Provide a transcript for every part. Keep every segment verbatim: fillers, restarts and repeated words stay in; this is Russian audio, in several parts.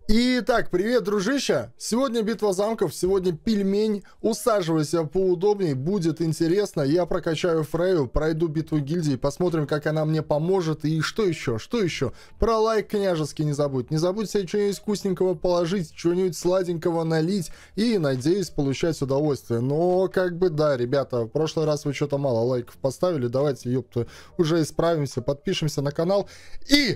Итак, привет, дружище! Сегодня битва замков, сегодня пельмень. Усаживайся поудобнее, будет интересно. Я прокачаю Фрею, пройду битву гильдии, посмотрим, как она мне поможет. И что еще, что еще? Про лайк княжеский не забудь. Не забудь себе что-нибудь вкусненького положить, что-нибудь сладенького налить. И, надеюсь, получать удовольствие. Но, как бы, да, ребята, в прошлый раз вы что-то мало лайков поставили. Давайте, ёпта, уже исправимся, подпишемся на канал. И...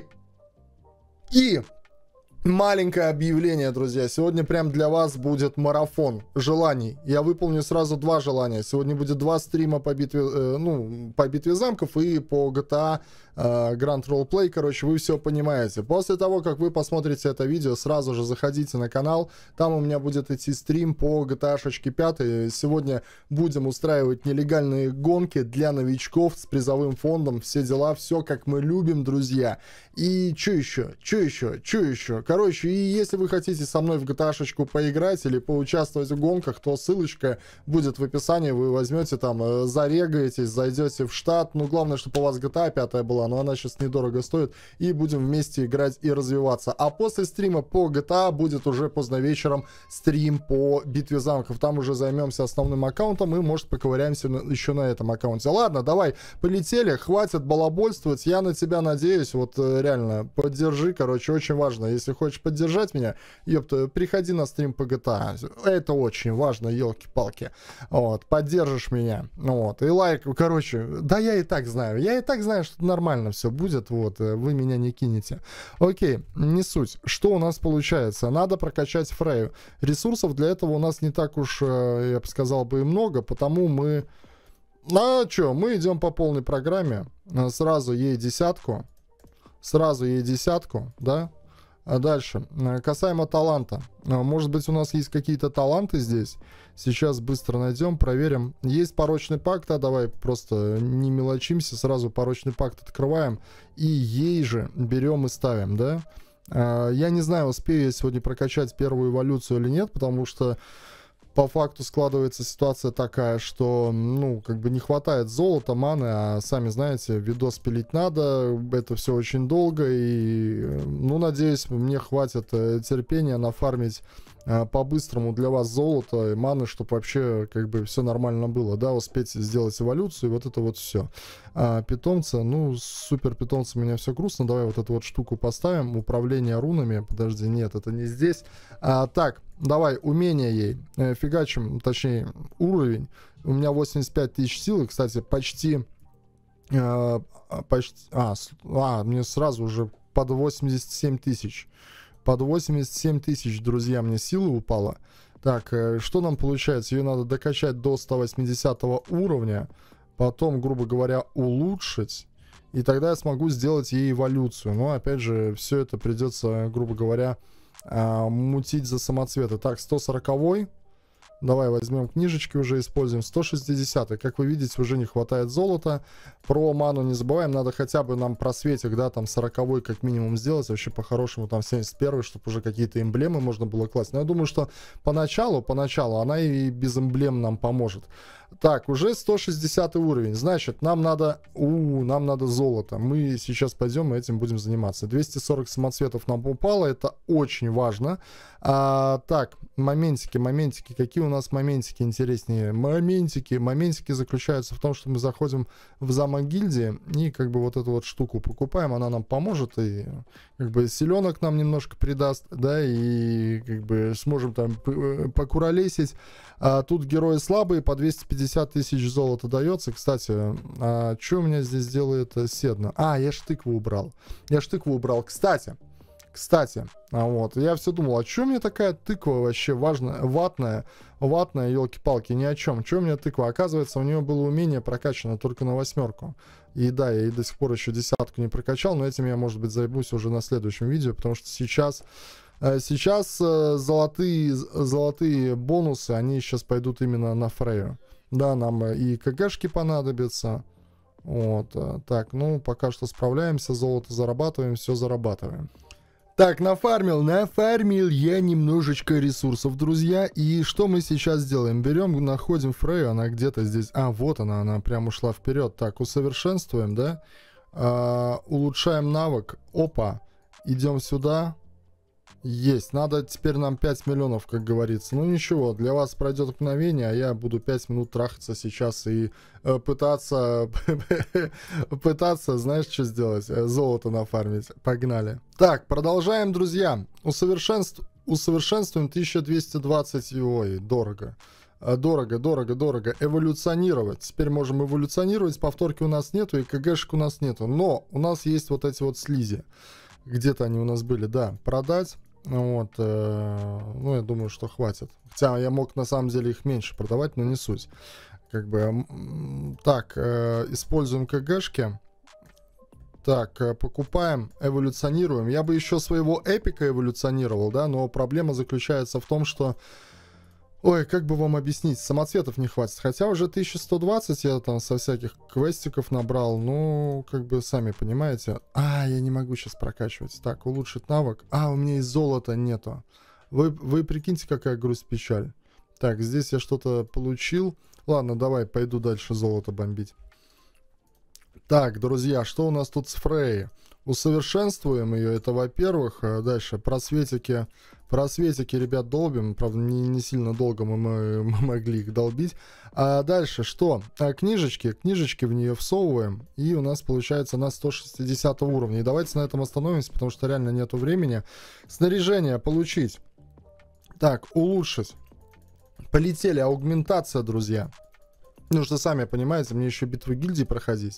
И... Маленькое объявление, друзья. Сегодня прям для вас будет марафон желаний. Я выполню сразу два желания. Сегодня будет два стрима по битве, э, ну, по битве замков и по джи ти эй э, Grand Roleplay. Короче, вы все понимаете. После того, как вы посмотрите это видео, сразу же заходите на канал. Там у меня будет идти стрим по джи ти эй пять. Сегодня будем устраивать нелегальные гонки для новичков с призовым фондом. Все дела, все как мы любим, друзья. И что еще? Что еще? Что еще? Короче, и если вы хотите со мной в джи ти эй-шечку поиграть или поучаствовать в гонках, то ссылочка будет в описании. Вы возьмете там, зарегаетесь, зайдете в штат. Ну, главное, чтобы у вас джи ти эй пять была, но она сейчас недорого стоит. И будем вместе играть и развиваться. А после стрима по джи ти эй будет уже поздно вечером стрим по битве замков. Там уже займемся основным аккаунтом и, может, поковыряемся еще на этом аккаунте. Ладно, давай, полетели. Хватит балабольствовать. Я на тебя надеюсь. Вот реально, поддержи, короче, очень важно. Если хочешь поддержать меня, ёпта, приходи на стрим по джи ти эй. Это очень важно, елки-палки. Вот, поддержишь меня. Вот, и лайк, короче, да я и так знаю. Я и так знаю, что нормально все будет, вот, вы меня не кинете. Окей, не суть. Что у нас получается? Надо прокачать Фрею. Ресурсов для этого у нас не так уж, я бы сказал, бы и много, потому мы... А что, мы идем по полной программе. Сразу ей десятку. Сразу ей десятку, да? А дальше, касаемо таланта. Может быть, у нас есть какие-то таланты здесь. Сейчас быстро найдем, проверим. Есть порочный пакт, а давай просто не мелочимся. Сразу порочный пакт открываем. И ей же берем и ставим, да? Я не знаю, успею я сегодня прокачать первую эволюцию или нет, потому что по факту складывается ситуация такая, что, ну, как бы не хватает золота, маны, а сами знаете, видос пилить надо, это все очень долго, и, ну, надеюсь, мне хватит терпения нафармить по-быстрому для вас золото и маны, чтобы вообще, как бы, все нормально было, да, успеть сделать эволюцию, и вот это вот все. А питомца, ну, супер питомца, у меня все грустно, давай вот эту вот штуку поставим, управление рунами, подожди, нет, это не здесь. А, так, давай, умение ей, э, фигачим, точнее, уровень, у меня восемьдесят пять тысяч силы, кстати, почти, э, почти, а, а, мне сразу уже под восемьдесят семь тысяч. Под восемьдесят семь тысяч, друзья, мне силы упало. Так, что нам получается? Ее надо докачать до сто восьмидесятого уровня. Потом, грубо говоря, улучшить. И тогда я смогу сделать ей эволюцию. Но, опять же, все это придется, грубо говоря, мутить за самоцветы. Так, сто сороковой. Давай возьмем книжечки, уже используем. сто шестидесятый. Как вы видите, уже не хватает золота. Про ману не забываем. Надо хотя бы нам просветик, да, там сороковой как минимум сделать. Вообще по-хорошему там семьдесят первый, чтобы уже какие-то эмблемы можно было класть. Но я думаю, что поначалу, поначалу она и без эмблем нам поможет. Так, уже сто шестидесятый уровень. Значит, нам надо... У, нам надо золото. Мы сейчас пойдем и этим будем заниматься. двести сорок самоцветов нам упало. Это очень важно. А, так, моментики, моментики. Какие у нас моментики интереснее? Моментики. Моментики заключаются в том, что мы заходим в замок гильдии и как бы вот эту вот штуку покупаем. Она нам поможет и как бы селенок нам немножко придаст, да, и как бы сможем там покуролесить. А тут герои слабые, по двести пятьдесят тысяч золота дается. Кстати, а что у меня здесь делает Седна? А, я ж тыкву убрал. Я ж тыкву убрал. Кстати, кстати, а вот, я все думал, а что у меня такая тыква вообще важная, ватная, ватная, елки-палки, ни о чем. Что у меня тыква? Оказывается, у нее было умение прокачано только на восьмерку. И да, я и до сих пор еще десятку не прокачал, но этим я, может быть, займусь уже на следующем видео, потому что сейчас... Сейчас золотые, золотые бонусы, они сейчас пойдут именно на Фрею. Да, нам и КГшки понадобятся. Вот, так, ну, пока что справляемся, золото зарабатываем, все зарабатываем. Так, нафармил, нафармил я немножечко ресурсов, друзья. И что мы сейчас делаем? Берем, находим Фрею, она где-то здесь. А, вот она, она прям ушла вперед. Так, усовершенствуем, да? А, улучшаем навык. Опа, идем сюда. Есть. Надо теперь нам пять миллионов, как говорится. Ну ничего, для вас пройдет мгновение, а я буду пять минут трахаться сейчас и э, пытаться, пытаться, знаешь, что сделать? Э, Золото нафармить. Погнали. Так, продолжаем, друзья. Усовершенств... Усовершенствуем тысяча двести двадцать. Ой, дорого. Э, Дорого, дорого, дорого. Эволюционировать. Теперь можем эволюционировать. Повторки у нас нету, и КГшек у нас нету. Но у нас есть вот эти вот слизи. Где-то они у нас были, да. Продать. Вот, э, ну, я думаю, что хватит. Хотя я мог на самом деле их меньше продавать, но не суть. Как бы, м, так, э, используем КГшки. Так, э, покупаем, эволюционируем. Я бы еще своего эпика эволюционировал, да, но проблема заключается в том, что... Ой, как бы вам объяснить, самоцветов не хватит. Хотя уже тысяча сто двадцать я там со всяких квестиков набрал. Ну, как бы сами понимаете. А, я не могу сейчас прокачивать. Так, улучшить навык. А, у меня и золота нету. Вы, вы прикиньте, какая грусть-печаль. Так, здесь я что-то получил. Ладно, давай, пойду дальше золото бомбить. Так, друзья, что у нас тут с Фрей? Усовершенствуем ее, это во-первых. Дальше, просветики. Просветики, ребят, долбим. Правда, не, не сильно долго мы, мы, мы могли их долбить. А дальше что? А, книжечки. Книжечки в нее всовываем. И у нас получается на сто шестьдесят уровня. И давайте на этом остановимся, потому что реально нету времени. Снаряжение получить. Так, улучшить. Полетели. Аугментация, друзья. Ну что, сами понимаете, мне еще битву гильдии проходить.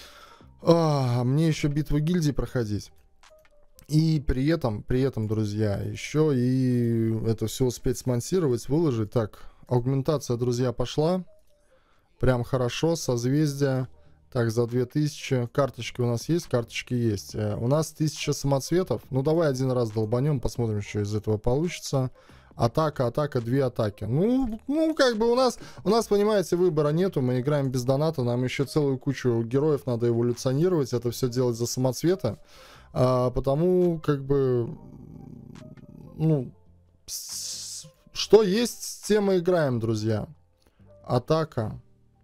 А, мне еще битву гильдии проходить. И при этом, при этом, друзья, еще и это все успеть смонтировать, выложить. Так, аугментация, друзья, пошла. Прям хорошо, созвездие. Так, за две тысячи. Карточки у нас есть? Карточки есть. У нас тысяча самоцветов. Ну, давай один раз долбанем, посмотрим, что из этого получится. Атака, атака, две атаки. Ну, ну, как бы у нас, у нас, понимаете, выбора нету. Мы играем без доната. Нам еще целую кучу героев надо эволюционировать. Это все делать за самоцветы. А, потому, как бы, ну, с, что есть, с тем мы играем, друзья. Атака.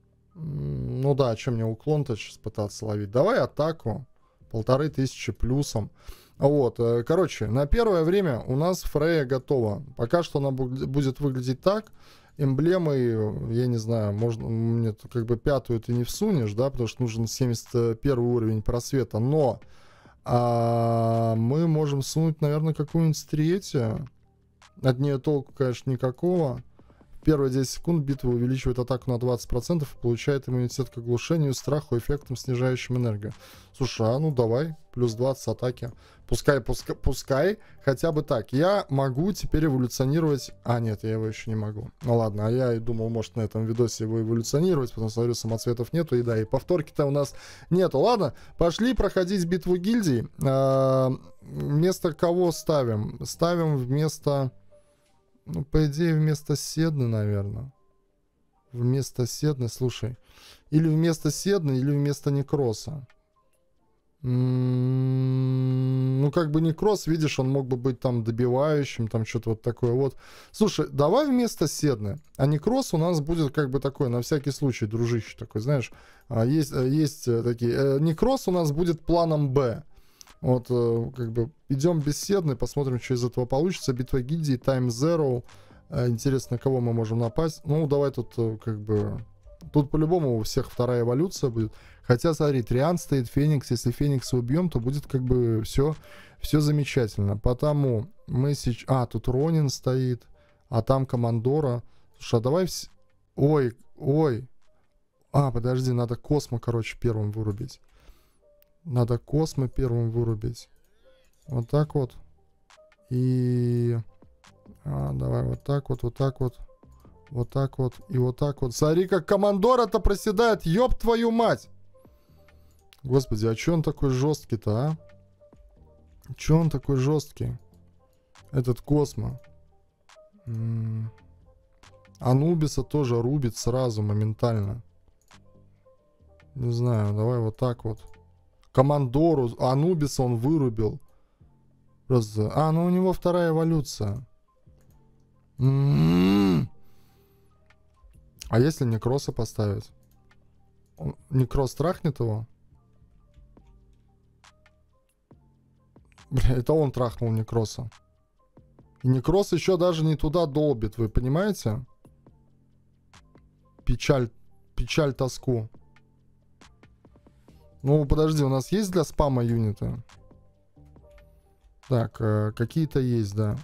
Ну да, а что мне уклон-то сейчас пытаться ловить? Давай атаку. Полторы тысячи плюсом. Вот, короче, на первое время у нас Фрея готова. Пока что она будет выглядеть так. Эмблемой, я не знаю, можно, мне как бы пятую ты не всунешь, да, потому что нужен семьдесят первый уровень просвета. Но а, мы можем сунуть, наверное, какую-нибудь третью. От нее толку, конечно, никакого. Первые десять секунд битвы увеличивает атаку на двадцать процентов и получает иммунитет к оглушению, страху, эффектом, снижающим энергию. Слушай, а ну давай, плюс двадцать атаки. Пускай, пускай, пускай, хотя бы так. Я могу теперь эволюционировать... А, нет, я его еще не могу. Ну ладно, а я и думал, может, на этом видосе его эволюционировать, потому что, смотрю, самоцветов нету, и да, и повторки-то у нас нету. Ладно, пошли проходить битву гильдий. А, вместо кого ставим? Ставим вместо... Ну, по идее, вместо Седны, наверное. Вместо Седны, слушай. Или вместо Седны, или вместо Некроса. М-м-м, ну, как бы Некрос, видишь, он мог бы быть там добивающим, там что-то вот такое вот. Слушай, давай вместо Седны. А Некрос у нас будет как бы такой, на всякий случай, дружище такой, знаешь. Есть, есть такие. Некрос у нас будет планом Б. Вот, как бы, идем без Седны, посмотрим, что из этого получится. Битва гильдии, Time Zero. Интересно, кого мы можем напасть. Ну, давай тут, как бы... Тут по-любому у всех вторая эволюция будет. Хотя, смотри, Триан стоит, Феникс. Если Феникса убьем, то будет, как бы, все, все замечательно. Потому мы сейчас... А, тут Ронин стоит. А там Командора. Слушай, а давай... Вс... Ой, ой. А, подожди, надо Космо, короче, первым вырубить. Надо Космо первым вырубить. Вот так вот. И... А, давай вот так вот, вот так вот. Вот так вот и вот так вот. Смотри, как Командора-то проседает. Ёб твою мать! Господи, а чё он такой жесткий-то, а? Чё он такой жесткий? Этот Космо. М-м. Анубиса тоже рубит сразу, моментально. Не знаю, давай вот так вот. Командору, Анубиса он вырубил. Просто... А, ну у него вторая эволюция. М-м-м. А если Некроса поставить? Он... Некрос трахнет его? Бля, это он трахнул Некроса. И Некрос еще даже не туда долбит, вы понимаете? Печаль, печаль, тоску. Ну, подожди, у нас есть для спама юниты? Так, э, какие-то есть, да.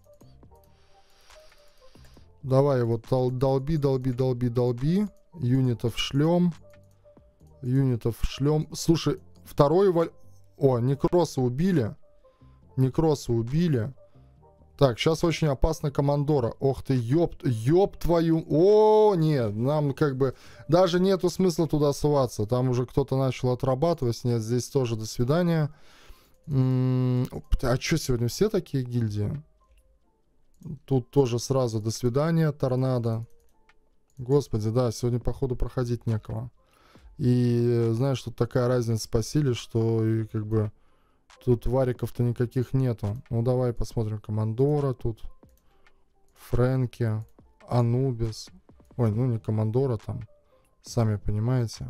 Давай вот дол долби, долби, долби, долби. Юнитов шлем. Юнитов шлем. Слушай, второй валь... О, Некроса убили. Некроса убили. Так, сейчас очень опасно командора. Ох ты, ёб, ёб твою... О, нет, нам как бы... Даже нету смысла туда соваться. Там уже кто-то начал отрабатывать. Нет, здесь тоже до свидания. М-м, а что, сегодня все такие гильдии? Тут тоже сразу до свидания, торнадо. Господи, да, сегодня, походу, проходить некого. И знаешь, тут такая разница по силе, что и как бы... Тут вариков-то никаких нету. Ну, давай посмотрим. Командора тут. Фрэнки. Анубис. Ой, ну не Командора там. Сами понимаете.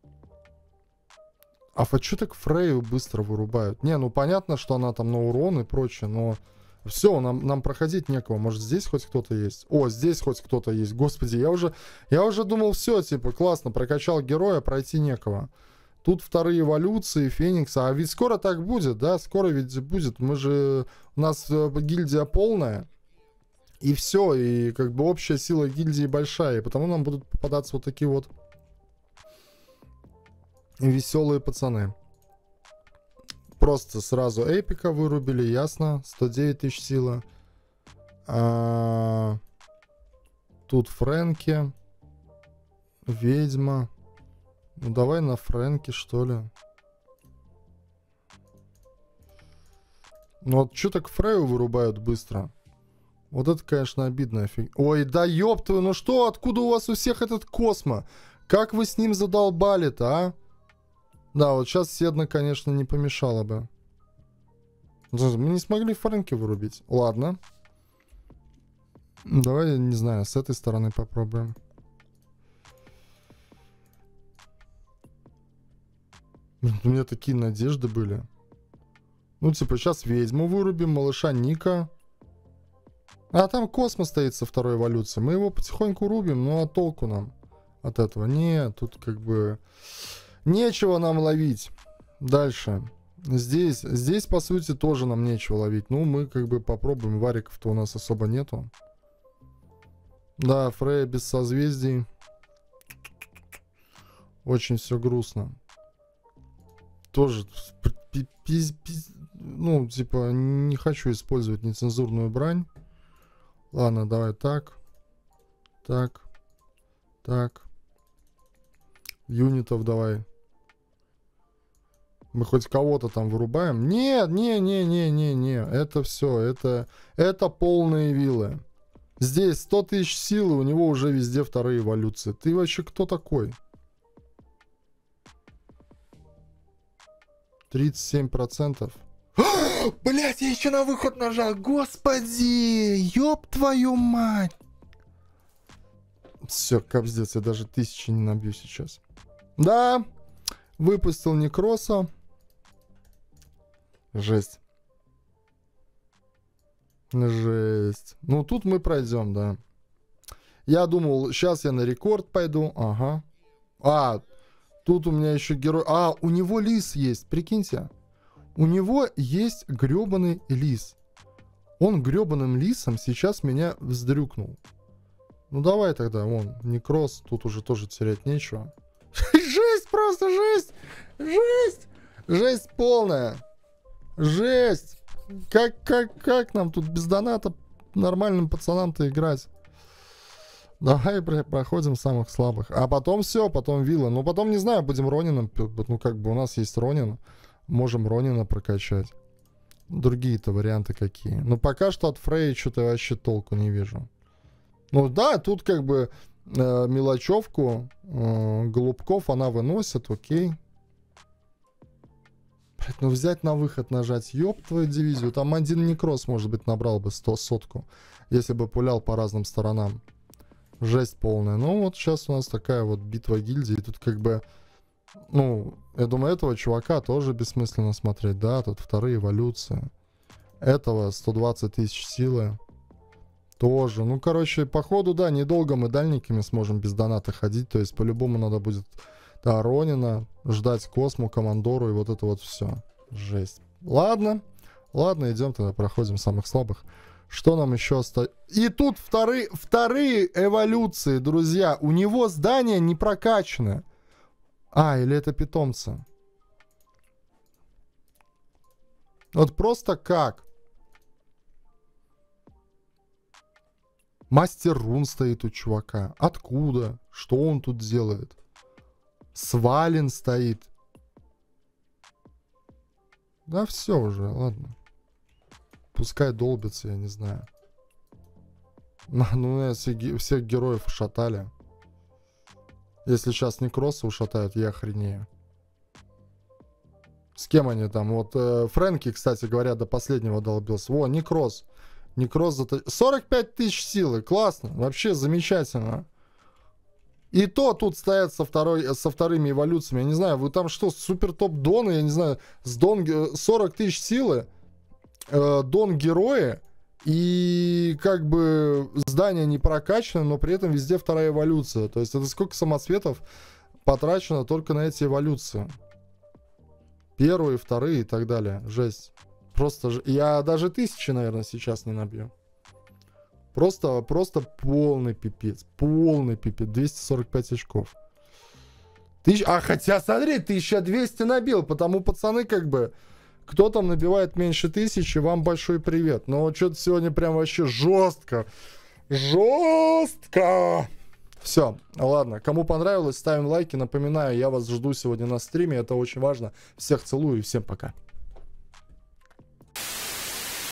А что так Фрейю быстро вырубают? Не, ну понятно, что она там на урон и прочее, но... Все, нам, нам проходить некого. Может, здесь хоть кто-то есть? О, здесь хоть кто-то есть. Господи, я уже, я уже думал, все, типа, классно, прокачал героя, пройти некого. Тут вторые эволюции, Феникса. А ведь скоро так будет, да? Скоро ведь будет. Мы же... У нас гильдия полная. И все. И как бы общая сила гильдии большая. И потому нам будут попадаться вот такие вот веселые пацаны. Просто сразу эпика вырубили, ясно. сто девять тысяч сила. А... Тут Фрэнки. Ведьма. Ну давай на Фрэнки, что ли. Ну вот что так Фрею вырубают быстро? Вот это, конечно, обидная фиг. Ой, да ёб твою, ну что, откуда у вас у всех этот Космо? Как вы с ним задолбали-то, а? Да, вот сейчас Седна, конечно, не помешало бы. Мы не смогли Фрэнки вырубить. Ладно. Давай, не знаю, с этой стороны попробуем. У меня такие надежды были. Ну, типа, сейчас ведьму вырубим, малыша Ника. А там Космо стоит со второй эволюции. Мы его потихоньку рубим, ну а толку нам от этого? Нет, тут как бы... Нечего нам ловить. Дальше. Здесь, здесь, по сути, тоже нам нечего ловить. Ну, мы как бы попробуем. Вариков-то у нас особо нету. Да, Фрея без созвездий. Очень все грустно. Тоже, ну, типа, не хочу использовать нецензурную брань. Ладно, давай так. Так. Так. Юнитов давай. Мы хоть кого-то там вырубаем? Нет, не, не, не, не, не. Это все, это, это полные виллы. Здесь сто тысяч силы, у него уже везде вторые эволюции. Ты вообще кто такой? тридцать семь процентов. Блять, я еще на выход нажал. Господи, ёб твою мать. Все, капздец, я даже тысячи не набью сейчас. Да, выпустил Некроса. Жесть. Жесть. Ну, тут мы пройдем, да. Я думал, сейчас я на рекорд пойду. Ага. А, тут у меня еще герой... А, у него лис есть, прикиньте. У него есть гребаный лис. Он гребаным лисом сейчас меня вздрюкнул. Ну, давай тогда, вон, Некрос. Тут уже тоже терять нечего. Жесть, просто жесть. Жесть. Жесть полная. Жесть. Как, как, как нам тут без доната нормальным пацанам-то играть? Давай проходим самых слабых. А потом все, потом вилла. Ну, потом, не знаю, будем Ронином. Ну, как бы у нас есть Ронин. Можем Ронина прокачать. Другие-то варианты какие. Но пока что от Фрей что-то вообще толку не вижу. Ну, да, тут как бы э, мелочевку э, голубков она выносит, окей. Блять, ну взять на выход, нажать, ёб твою дивизию. Там один Некрос, может быть, набрал бы сто сотку, если бы пулял по разным сторонам. Жесть полная. Ну вот сейчас у нас такая вот битва гильдии. Тут как бы, ну, я думаю, этого чувака тоже бессмысленно смотреть. Да, тут вторые эволюции. Этого сто двадцать тысяч силы. Тоже. Ну, короче, походу, да, недолго мы дальниками сможем без доната ходить. То есть, по-любому надо будет, да, Ронина, ждать Косму, Командору и вот это вот все. Жесть. Ладно. Ладно, идем тогда, проходим самых слабых. Что нам еще остается? И тут вторые, вторые эволюции, друзья. У него здание не прокачано. А, или это питомцы? Вот просто как? Мастер рун стоит у чувака. Откуда? Что он тут делает? Свален стоит. Да все уже, ладно. Пускай долбится, я не знаю. Ну, если всех героев ушатали. Если сейчас Некроса ушатают, я охренею. С кем они там? Вот э, Фрэнки, кстати говоря, до последнего долбился. Во, Некрос. Некрос за... сорок пять тысяч силы. Классно. Вообще замечательно. И то тут стоят со, второй, со вторыми эволюциями. Я не знаю, вы там что, супер топ доны? Я не знаю, с дон... сорок тысяч силы. Э, дон герои. И как бы здание не прокачано, но при этом везде вторая эволюция. То есть это сколько самоцветов потрачено только на эти эволюции. Первые, вторые и так далее. Жесть. Просто ж... я даже тысячи, наверное, сейчас не набью. Просто, просто полный пипец. Полный пипец. двести сорок пять очков. Тысяч... А хотя, смотри, тысяча двести набил. Потому, пацаны, как бы... Кто там набивает меньше тысячи, вам большой привет. Но что-то сегодня прям вообще жестко. Жестко. Все, ладно. Кому понравилось, ставим лайки. Напоминаю, я вас жду сегодня на стриме. Это очень важно. Всех целую и всем пока.